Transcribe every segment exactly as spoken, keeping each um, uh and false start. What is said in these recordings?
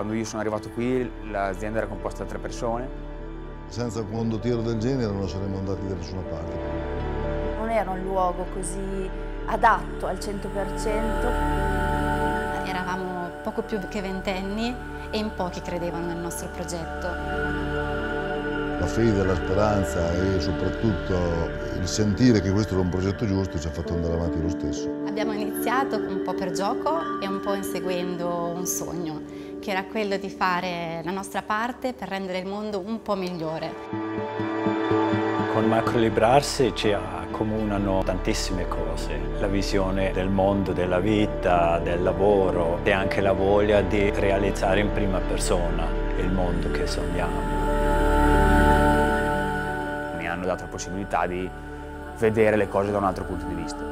Quando io sono arrivato qui l'azienda era composta da tre persone. Senza un condottiero del genere non saremmo andati da nessuna parte. Non era un luogo così adatto al cento per cento. Eravamo poco più che ventenni e in pochi credevano nel nostro progetto. La fede, la speranza e soprattutto il sentire che questo era un progetto giusto ci ha fatto andare avanti lo stesso. Abbiamo iniziato un po' per gioco e un po' inseguendo un sogno, che era quello di fare la nostra parte per rendere il mondo un po' migliore. Con Macrolibrarsi ci accomunano tantissime cose, la visione del mondo, della vita, del lavoro e anche la voglia di realizzare in prima persona il mondo che sogniamo. Mi hanno dato la possibilità di vedere le cose da un altro punto di vista.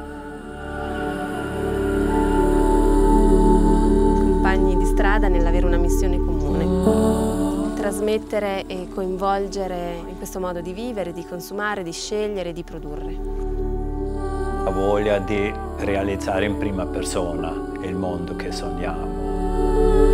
Compagni di strada nell'avere una missione comune. Trasmettere e coinvolgere in questo modo di vivere, di consumare, di scegliere, di produrre. La voglia di realizzare in prima persona il mondo che sogniamo.